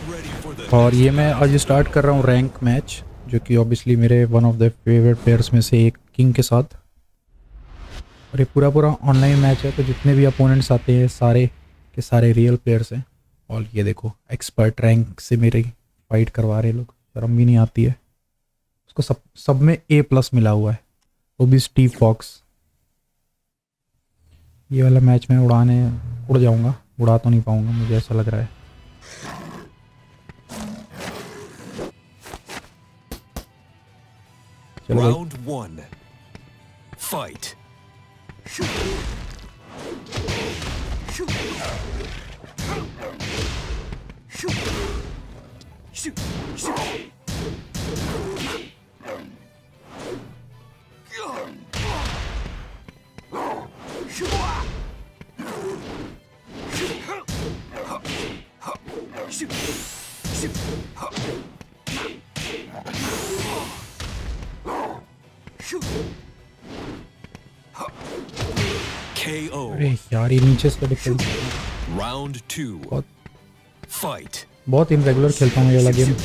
और ये मैं आज स्टार्ट कर रहा हूँ रैंक मैच, जो कि ऑब्वियसली मेरे one of the favourite players में से एक किंग के साथ। और ये पूरा ऑनलाइन मैच है, तो जितने भी अपोनेंट्स आते हैं सारे के सारे रियल प्लेयर्स हैं। और ये देखो एक्सपर्ट रैंक से मेरे फाइट करवा रहे लोग, शर्म भी नहीं आती है। उसको सब में A+ मिला हुआ है, वो भी स्टीव फॉक्स। ये वाला मैच में उड़ जाऊंगा, उड़ा तो नहीं पाऊंगा मुझे ऐसा लग रहा है। चलो Round 1. Fight. KO. अरे यार ये नीचे से दिक्कत। Round 2. Fight. बहुत इनरेगुलर खेलता हूँ ये वाला गेम।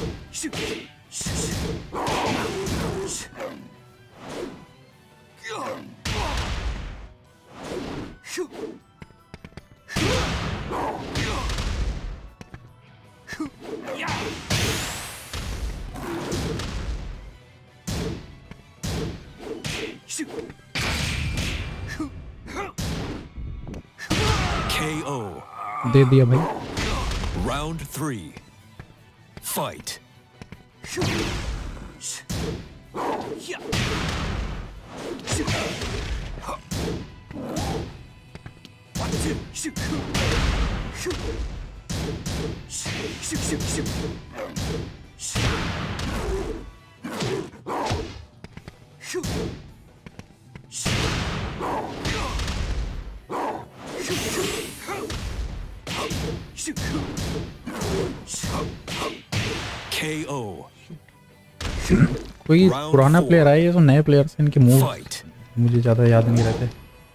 KO. दे दिया भाई। Round 3. Fight. KO. कोई पुराना प्लेयर है, ये तो नए प्लेयर से इनके मूव मुझे ज़्यादा याद नहीं रहते।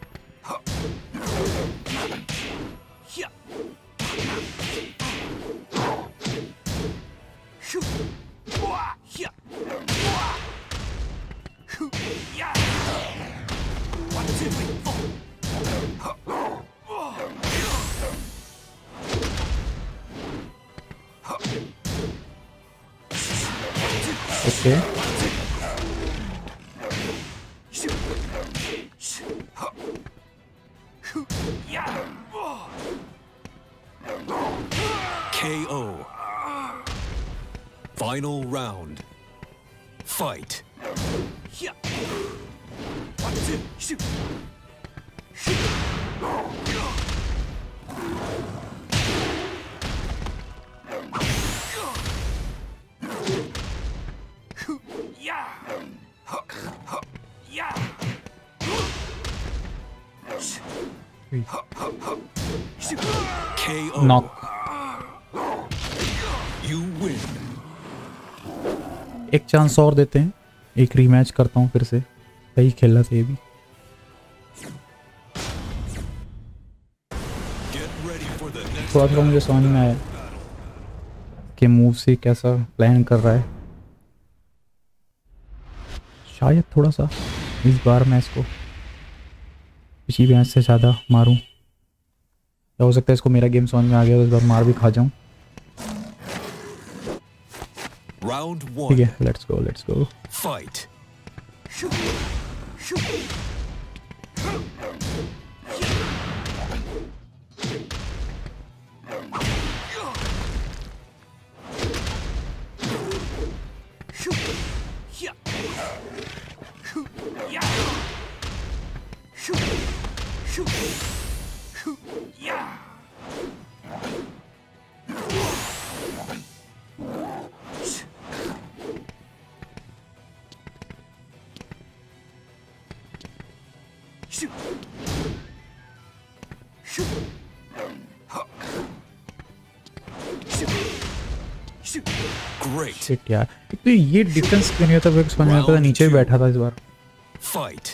Okay KO. Final round. Fight. KO. Knock. You win. एक चांस और देते हैं, एक रीमैच करता हूँ फिर से। सही खेला था ये भी। थोड़ा थोड़ा मुझे समझ में आया कि मूव से कैसा प्लान कर रहा है। शायद थोड़ा सा इस बार मैं इसको पिछली मैच से ज़्यादा मारूं, या हो सकता है इसको मेरा गेम समझ में आ गया तो इस बार मार भी खा जाऊं। Round 1. ठीक है, let's go. Fight. Great. Shit यार, तो ये डिफेंस क्यों नहीं होता? समझ में आता था, नीचे भी बैठा था इस बार। Fight.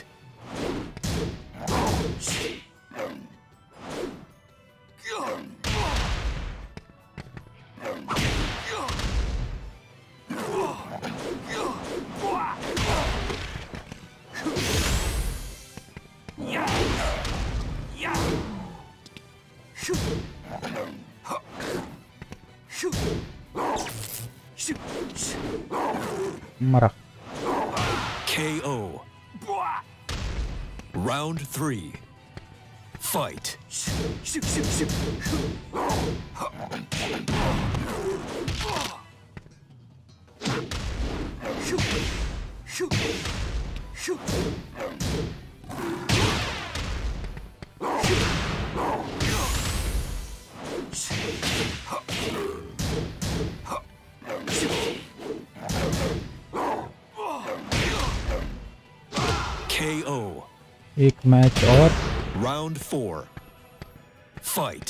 मरा। KO. Round 3. Fight. KO. एक मैच और। Round 4. Fight.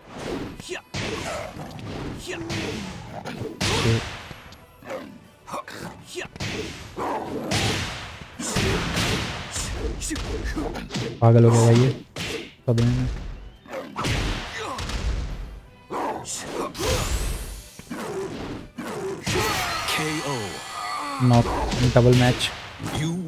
पागल हो गया भाई ये सदमे में। KO. Knock double match. You